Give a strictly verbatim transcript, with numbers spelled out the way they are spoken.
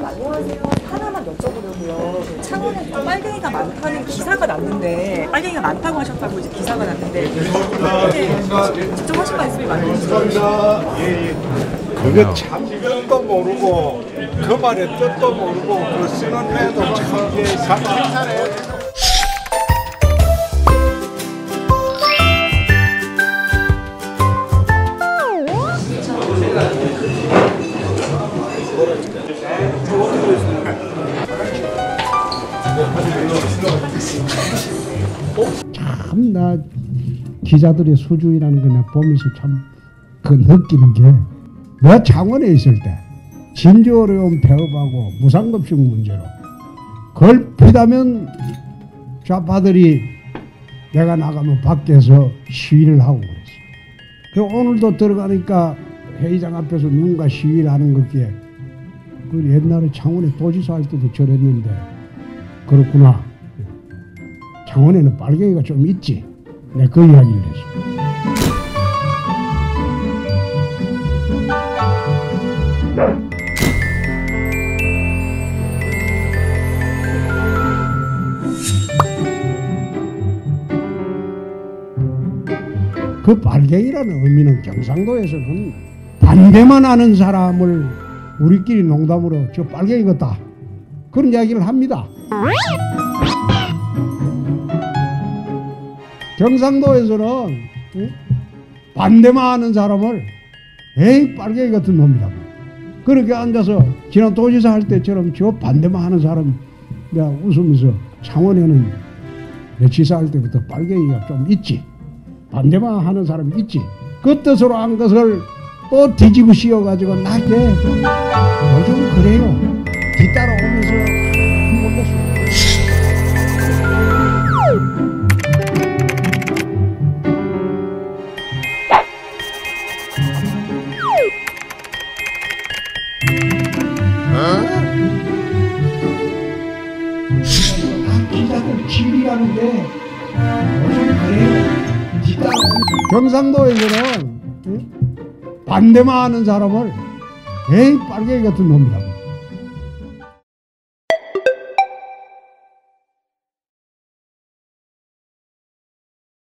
안녕하세요. 하나만 여쭤보려고요. 창원에 또 빨갱이가 많다는 기사가 났는데, 빨갱이가 많다고 하셨다고 이제 기사가 났는데, 이렇게 직접 하신 말씀이 맞는지요? 예, 예. 그게 참 뜻도 모르고 그 말의 뜻도 모르고 그 쓰는 애도 참 이게 상상해. 참 나 기자들의 수준이라는 거 내가 보면서 참 그 느끼는 게, 내가 창원에 있을 때 진주 어려운 폐업하고 무상급식 문제로 그걸 피다면 좌파들이 내가 나가면 밖에서 시위를 하고 그랬어. 오늘도 들어가니까 회의장 앞에서 누군가 시위를 하는 것기에, 그 옛날에 창원에 도지사 할 때도 저랬는데 그렇구나. 창원에는 빨갱이가 좀 있지. 내가 그 이야기를 했어. 그 빨갱이라는 의미는 경상도에서는 반대만 하는 사람을 우리끼리 농담으로 저 빨갱이 같다, 그런 이야기를 합니다. 경상도에서는 응? 반대만 하는 사람을 에이 빨갱이 같은 놈이라고 그렇게 앉아서 지난 도지사 할 때처럼 저 반대만 하는 사람 내가 웃으면서, 창원에는 내 지사 할 때부터 빨갱이가 좀 있지, 반대만 하는 사람이 있지, 그 뜻으로 한 것을 또 뒤집어 씌워가지고 나게 요즘 그래요. 뒤따라오면서 몰랐어. 기자들 질이라는데 요즘 그래요. 경상도에서는 반대만 하는 사람을 에이 빨갱이 같은 놈이라고